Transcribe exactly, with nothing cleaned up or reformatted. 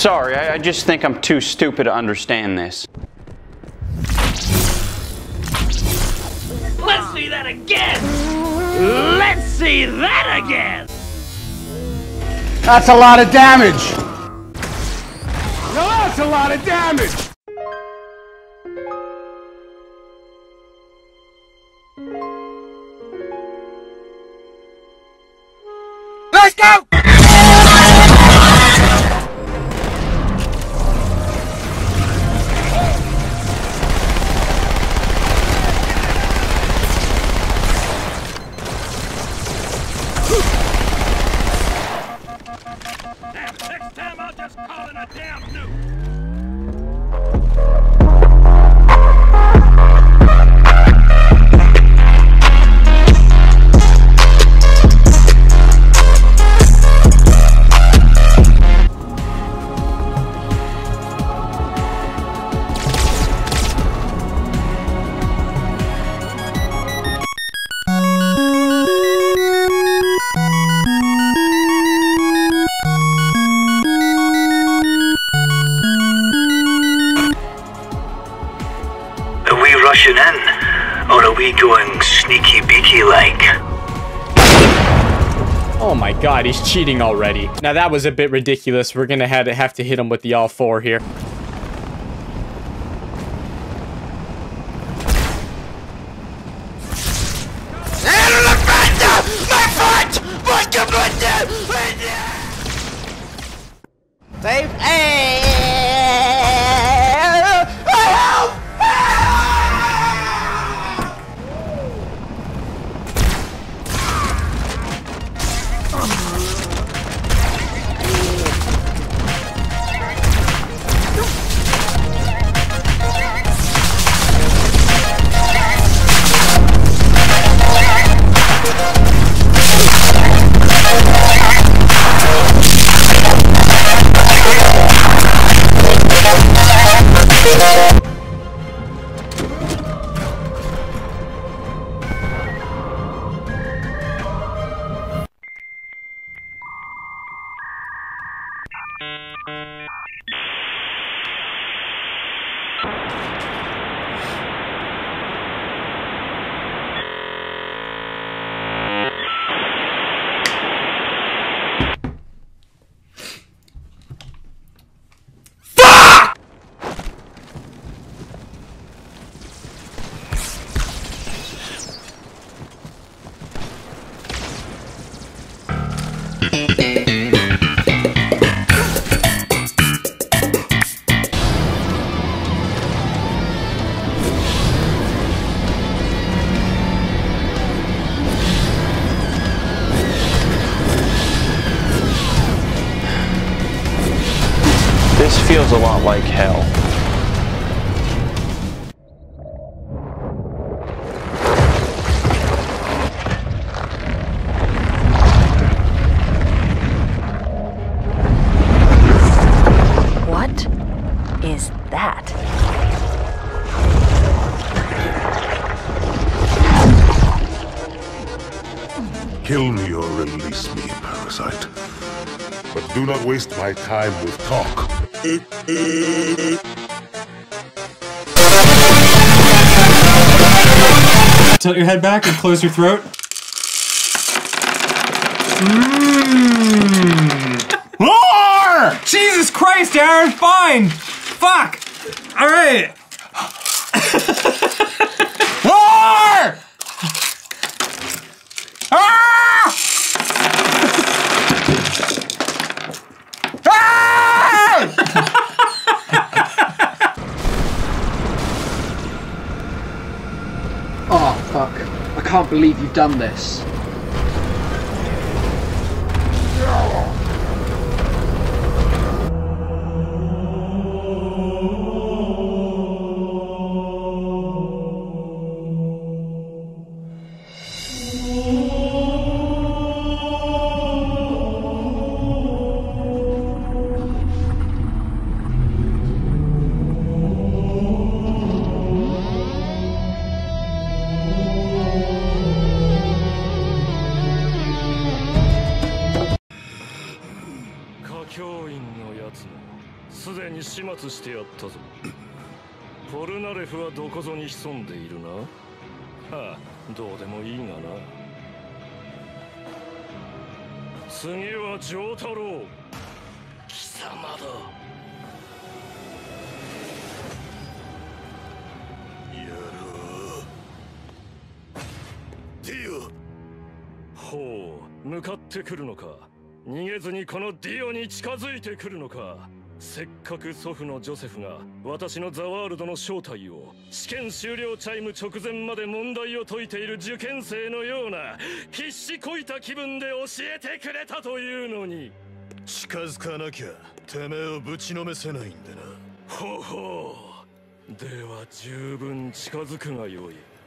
Sorry, I, I just think I'm too stupid to understand this. Let's see that again! Let's see that again! That's a lot of damage! No, that's a lot of damage! Let's go! Next time I'll just call it a damn nuke! Rushing in, or are we going sneaky beaky like? Oh my god, he's cheating already. Now that was a bit ridiculous. We're gonna have to, have to hit him with the all four here. Save. Hey! This feels a lot like hell. What is that? Kill me or release me, parasite. But do not waste my time with talk. Tilt your head back and close your throat. Mmm. More! Jesus Christ, Aaron, fine! Fuck! Alright! More! Ah! Oh, fuck. I can't believe you've done this. に始末してやったぞ。ポルナレフはどこぞに潜んでいるな。はあ、どうでもいいがな。次は丈太郎。貴様だ。 やろう。ディオ。 ほう、向かってくるのか。逃げずにこのディオに近づいてくるのか。せっかく祖父のジョセフが私のザワールドの正体を試験終了チャイム直前まで問題を解いている受験生のような必死こいた気分で教えてくれたというのに。 近づかなきゃてめえをぶちのめせないんでな。 ほほう、では十分近づくがよい。